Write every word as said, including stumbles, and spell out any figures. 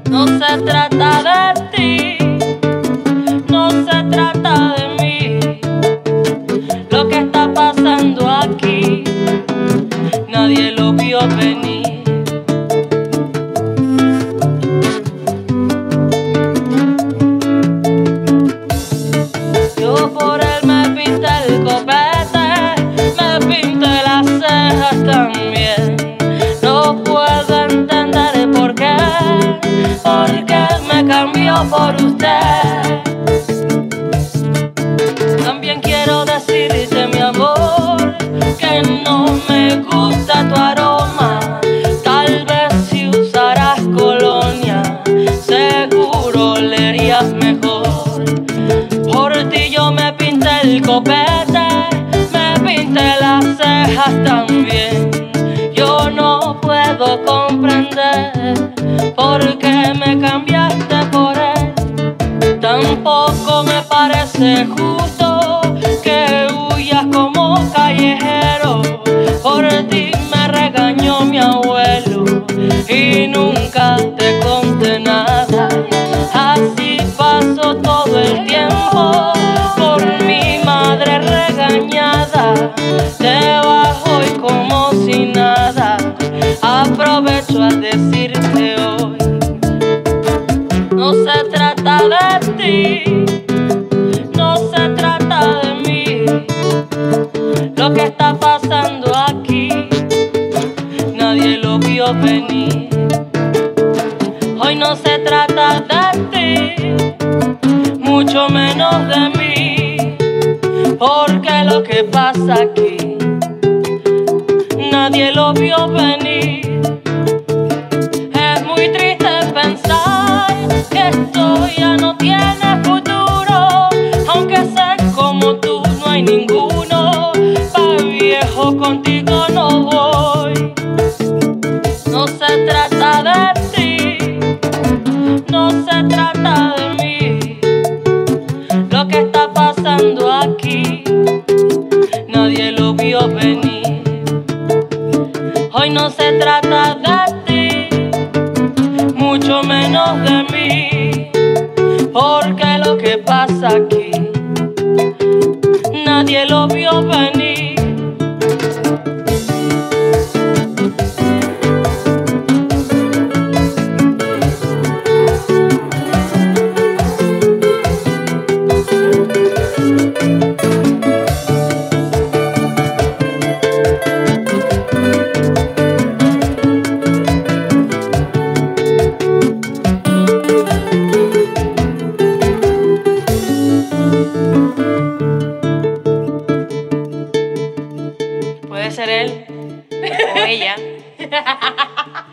No se trata de ti, no se trata de mí. Lo que está pasando aquí, nadie lo vio venir. Yo por él me pinté el copete, me pinté las cejas también. No puedo entender por qué, porque me cambió por usted. También quiero decirte, mi amor, que no me gusta tu aroma. Tal vez si usaras colonia, seguro olerías mejor. Por ti yo me pinté el copete, me pinté las cejas también. Yo no puedo comprender por qué me cambiaste por él. Tampoco me parece justo que huyas como callejero. Por ti me regañó mi abuelo y nunca te conté nada. Así pasó todo el tiempo por mi madre regañada. Te bajo y como si nada, aprovecho a decirte hoy: no se trata de ti, no se trata de mí. Lo que está pasando aquí, nadie lo vio venir. Hoy no se trata de ti, mucho menos de mí, porque lo que pasa aquí, nadie lo vio venir. Es muy triste pensar que esto ya no tiene futuro, aunque sé como tú no hay ninguno. Pa' viejo contigo no voy. No se trata de ti, no se trata de mí. Lo que está pasando aquí, nadie lo vio venir. Hoy no se trata de ti, mucho menos de mí, porque lo que pasa aquí, nadie lo vio venir. Puede ser él o ella.